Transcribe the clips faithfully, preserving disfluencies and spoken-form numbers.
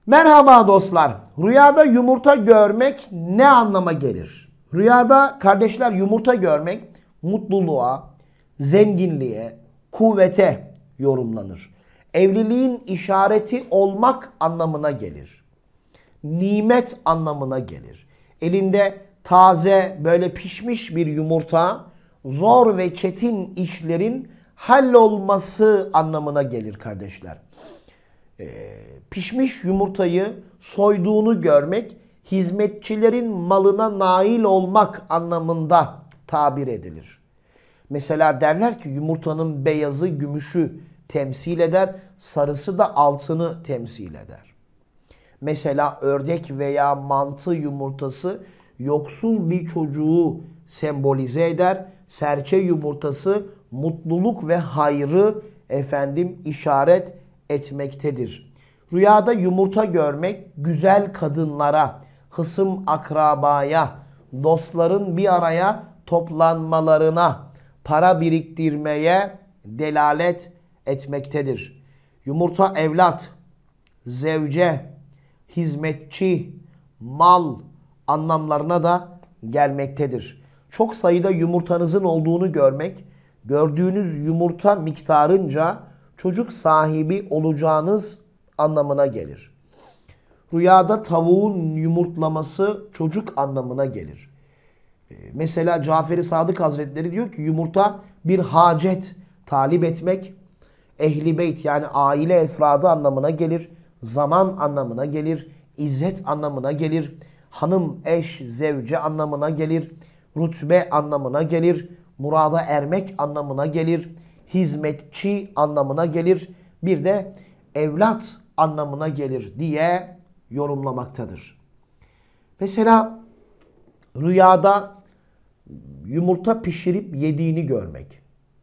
Merhaba dostlar. Rüyada yumurta görmek ne anlama gelir? Rüyada kardeşler yumurta görmek mutluluğa, zenginliğe, kuvvete yorumlanır. Evliliğin işareti olmak anlamına gelir. Nimet anlamına gelir. Elinde taze böyle pişmiş bir yumurta zor ve çetin işlerin hallolması anlamına gelir kardeşler. Ee, pişmiş yumurtayı soyduğunu görmek, hizmetçilerin malına nail olmak anlamında tabir edilir. Mesela derler ki yumurtanın beyazı gümüşü temsil eder, sarısı da altını temsil eder. Mesela ördek veya mantı yumurtası yoksul bir çocuğu sembolize eder. Serçe yumurtası mutluluk ve hayrı efendim işaret etmektedir. Rüyada yumurta görmek güzel kadınlara, hısım akrabaya, dostların bir araya toplanmalarına, para biriktirmeye delalet etmektedir. Yumurta evlat, zevce, hizmetçi, mal anlamlarına da gelmektedir. Çok sayıda yumurtanızın olduğunu görmek, gördüğünüz yumurta miktarınca çocuk sahibi olacağınız anlamına gelir. Rüyada tavuğun yumurtlaması çocuk anlamına gelir. Mesela Cafer-i Sadık Hazretleri diyor ki yumurta bir hacet talip etmek, ehli beyt yani aile efradı anlamına gelir, zaman anlamına gelir, izzet anlamına gelir, hanım, eş, zevce anlamına gelir, rütbe anlamına gelir, murada ermek anlamına gelir, hizmetçi anlamına gelir, bir de evlat anlamına gelir diye yorumlamaktadır. Mesela rüyada yumurta pişirip yediğini görmek.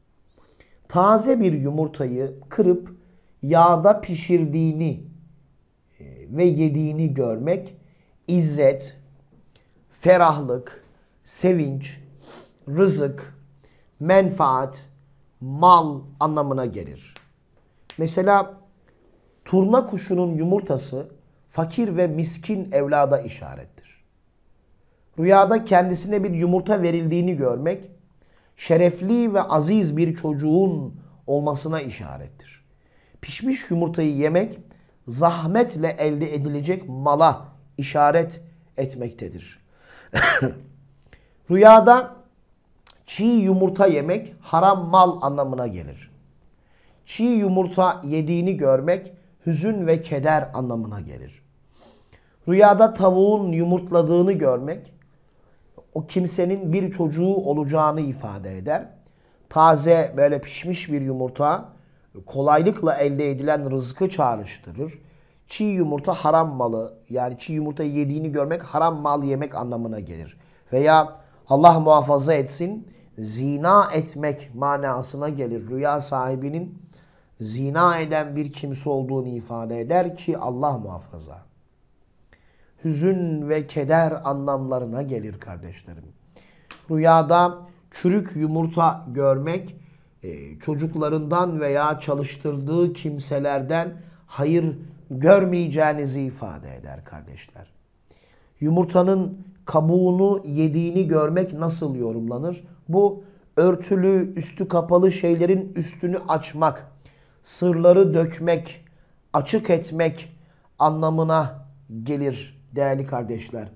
Taze bir yumurtayı kırıp yağda pişirdiğini ve yediğini görmek izzet, ferahlık, sevinç, rızık, menfaat, mal anlamına gelir. Mesela turna kuşunun yumurtası fakir ve miskin evlada işarettir. Rüyada kendisine bir yumurta verildiğini görmek, şerefli ve aziz bir çocuğun olmasına işarettir. Pişmiş yumurtayı yemek, zahmetle elde edilecek mala işaret etmektedir. Rüyada çiğ yumurta yemek haram mal anlamına gelir. Çiğ yumurta yediğini görmek hüzün ve keder anlamına gelir. Rüyada tavuğun yumurtladığını görmek o kimsenin bir çocuğu olacağını ifade eder. Taze böyle pişmiş bir yumurta kolaylıkla elde edilen rızkı çağrıştırır. Çiğ yumurta haram malı yani çiğ yumurta yediğini görmek haram mal yemek anlamına gelir. Veya Allah muhafaza etsin zina etmek manasına gelir. Rüya sahibinin zina eden bir kimse olduğunu ifade eder ki Allah muhafaza. Hüzün ve keder anlamlarına gelir kardeşlerim. Rüyada çürük yumurta görmek çocuklarından veya çalıştırdığı kimselerden hayır görmeyeceğinizi ifade eder kardeşler. Yumurtanın kabuğunu yediğini görmek nasıl yorumlanır? Bu örtülü, üstü kapalı şeylerin üstünü açmak, sırları dökmek, açık etmek anlamına gelir değerli kardeşler.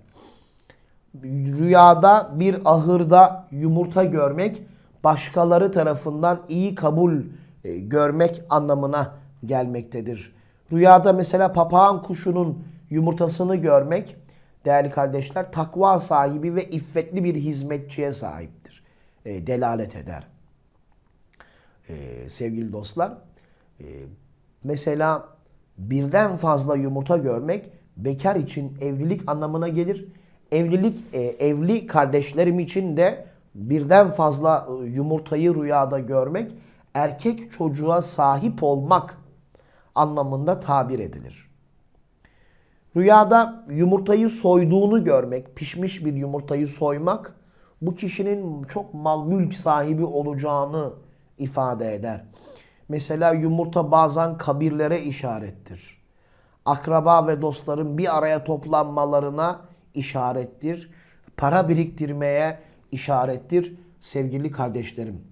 Rüyada bir ahırda yumurta görmek, başkaları tarafından iyi kabul e, görmek anlamına gelmektedir. Rüyada mesela papağan kuşunun yumurtasını görmek, değerli kardeşler, takva sahibi ve iffetli bir hizmetçiye sahiptir. E, delalet eder. E, sevgili dostlar, e, mesela birden fazla yumurta görmek, bekar için evlilik anlamına gelir. Evlilik, e, evli kardeşlerim için de birden fazla yumurtayı rüyada görmek, erkek çocuğa sahip olmak anlamında tabir edilir. Rüyada yumurtayı soyduğunu görmek, pişmiş bir yumurtayı soymak, bu kişinin çok mal mülk sahibi olacağını ifade eder. Mesela yumurta bazen kabirlere işarettir. akraba ve dostların bir araya toplanmalarına işarettir. Para biriktirmeye işarettir sevgili kardeşlerim.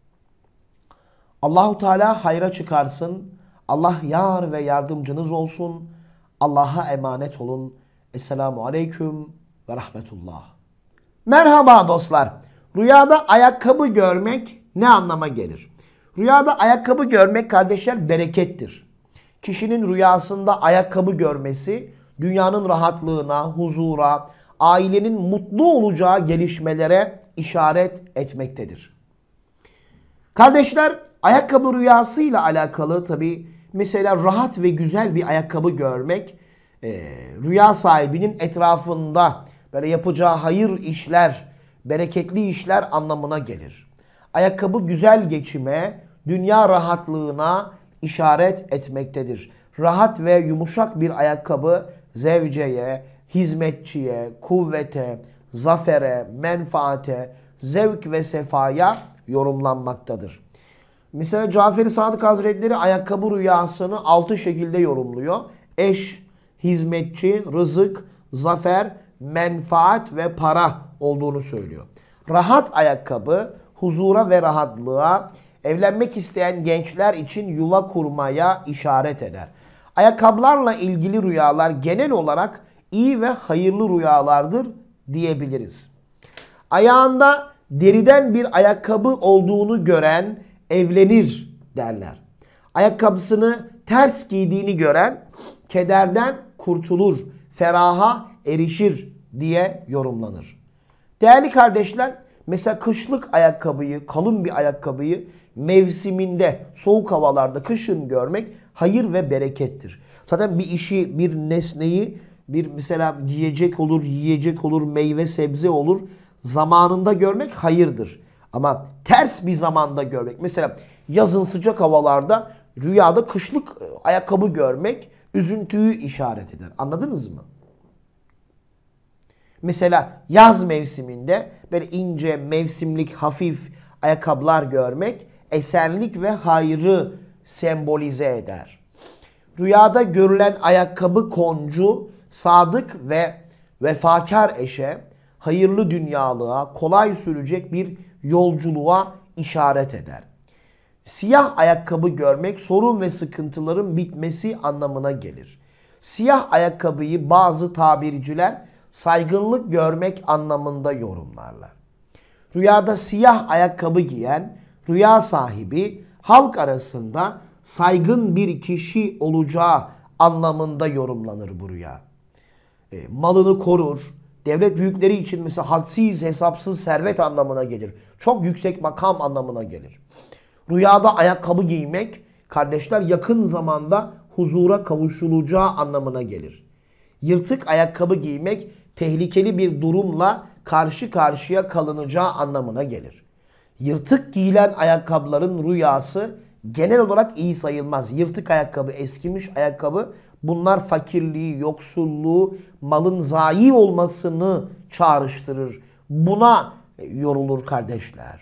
Allahu Teala hayra çıkarsın. Allah yar ve yardımcınız olsun. Allah'a emanet olun. Esselamu Aleyküm ve Rahmetullah. Merhaba dostlar. Rüyada ayakkabı görmek ne anlama gelir? Rüyada ayakkabı görmek kardeşler berekettir. Kişinin rüyasında ayakkabı görmesi dünyanın rahatlığına, huzura, ailenin mutlu olacağı gelişmelere işaret etmektedir. Kardeşler, ayakkabı rüyasıyla alakalı tabi mesela rahat ve güzel bir ayakkabı görmek e, rüya sahibinin etrafında böyle yapacağı hayır işler, bereketli işler anlamına gelir. Ayakkabı güzel geçime, dünya rahatlığına işaret etmektedir. Rahat ve yumuşak bir ayakkabı zevceye, hizmetçiye, kuvvete, zafere, menfaate, zevk ve sefaya yorumlanmaktadır. Mesela Cafer-i Sadık Hazretleri ayakkabı rüyasını altı şekilde yorumluyor. Eş, hizmetçi, rızık, zafer, menfaat ve para olduğunu söylüyor. Rahat ayakkabı, huzura ve rahatlığa, evlenmek isteyen gençler için yuva kurmaya işaret eder. Ayakkabılarla ilgili rüyalar genel olarak iyi ve hayırlı rüyalardır diyebiliriz. Ayağında deriden bir ayakkabı olduğunu gören evlenir derler. Ayakkabısını ters giydiğini gören kederden kurtulur, feraha erişir diye yorumlanır. Değerli kardeşler, mesela kışlık ayakkabıyı, kalın bir ayakkabıyı mevsiminde, soğuk havalarda kışın görmek hayır ve berekettir. Zaten bir işi, bir nesneyi, bir mesela giyecek olur, yiyecek olur, meyve sebze olur, zamanında görmek hayırdır. Ama ters bir zamanda görmek, mesela yazın sıcak havalarda rüyada kışlık ayakkabı görmek üzüntüyü işaret eder. Anladınız mı? Mesela yaz mevsiminde böyle ince, mevsimlik, hafif ayakkabılar görmek esenlik ve hayrı sembolize eder. Rüyada görülen ayakkabı koncu, sadık ve vefakar eşe, hayırlı dünyalığa, kolay sürecek bir yolculuğa işaret eder. Siyah ayakkabı görmek sorun ve sıkıntıların bitmesi anlamına gelir. Siyah ayakkabıyı bazı tabirciler saygınlık görmek anlamında yorumlarlar. Rüyada siyah ayakkabı giyen rüya sahibi halk arasında saygın bir kişi olacağı anlamında yorumlanır bu rüya. E, malını korur. Devlet büyükleri için mesela hadsiz, hesapsız servet anlamına gelir. Çok yüksek makam anlamına gelir. Rüyada ayakkabı giymek kardeşler yakın zamanda huzura kavuşulacağı anlamına gelir. Yırtık ayakkabı giymek tehlikeli bir durumla karşı karşıya kalınacağı anlamına gelir. Yırtık giyilen ayakkabıların rüyası genel olarak iyi sayılmaz. Yırtık ayakkabı, eskimiş ayakkabı bunlar fakirliği, yoksulluğu, malın zayi olmasını çağrıştırır. Buna yorulur kardeşler.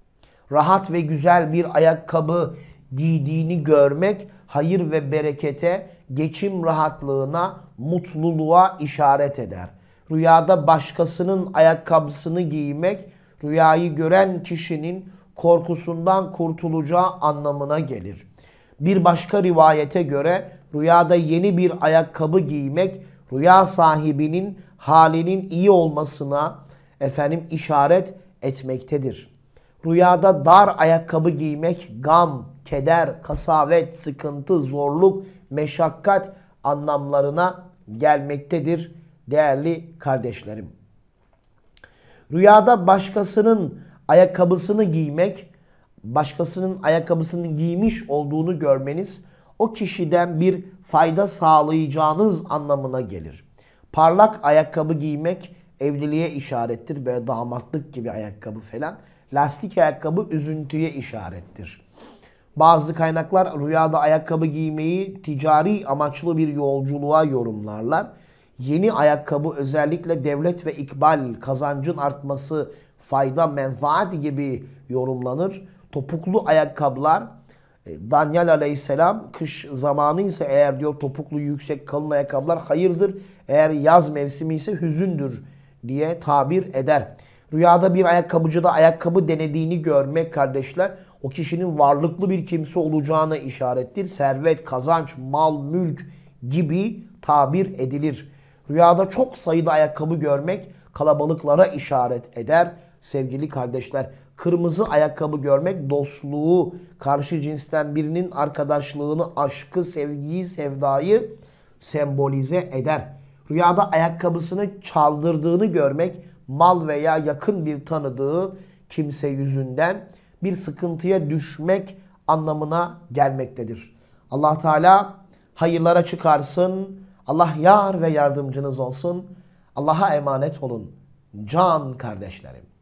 Rahat ve güzel bir ayakkabı giydiğini görmek hayır ve berekete, geçim rahatlığına, mutluluğa işaret eder. Rüyada başkasının ayakkabısını giymek, rüyayı gören kişinin korkusundan kurtulacağı anlamına gelir. Bir başka rivayete göre rüyada yeni bir ayakkabı giymek, rüya sahibinin halinin iyi olmasına efendim işaret etmektedir. Rüyada dar ayakkabı giymek, gam, keder, kasavet, sıkıntı, zorluk, meşakkat anlamlarına gelmektedir değerli kardeşlerim. Rüyada başkasının ayakkabısını giymek, başkasının ayakkabısını giymiş olduğunu görmeniz o kişiden bir fayda sağlayacağınız anlamına gelir. Parlak ayakkabı giymek evliliğe işarettir. Böyle damatlık gibi ayakkabı falan. Lastik ayakkabı üzüntüye işarettir. Bazı kaynaklar rüyada ayakkabı giymeyi ticari amaçlı bir yolculuğa yorumlarlar. Yeni ayakkabı özellikle devlet ve ikbal, kazancın artması, fayda, menfaat gibi yorumlanır. Topuklu ayakkabılar Danyal aleyhisselam kış zamanı ise eğer diyor topuklu yüksek kalın ayakkabılar hayırdır. Eğer yaz mevsimi ise hüzündür diye tabir eder. Rüyada bir ayakkabıcıda ayakkabı denediğini görmek kardeşler o kişinin varlıklı bir kimse olacağına işarettir. Servet, kazanç, mal, mülk gibi tabir edilir. Rüyada çok sayıda ayakkabı görmek kalabalıklara işaret eder. Sevgili kardeşler, kırmızı ayakkabı görmek dostluğu, karşı cinsten birinin arkadaşlığını, aşkı, sevgiyi, sevdayı sembolize eder. Rüyada ayakkabısını çaldırdığını görmek mal veya yakın bir tanıdığı kimse yüzünden bir sıkıntıya düşmek anlamına gelmektedir. Allah Teala hayırlara çıkarsın. Allah yar ve yardımcınız olsun. Allah'a emanet olun. Can kardeşlerim.